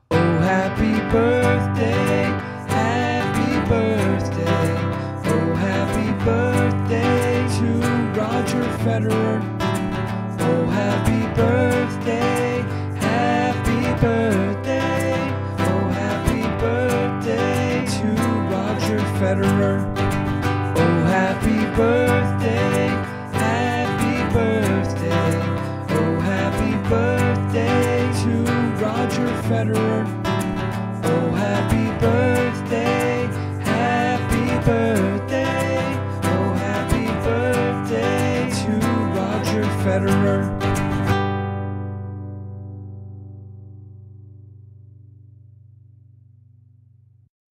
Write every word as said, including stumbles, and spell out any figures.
Oh, happy birthday, happy birthday. Oh, happy birthday to Roger Federer. Oh, happy birthday, happy birthday. Oh, happy birthday to Roger Federer.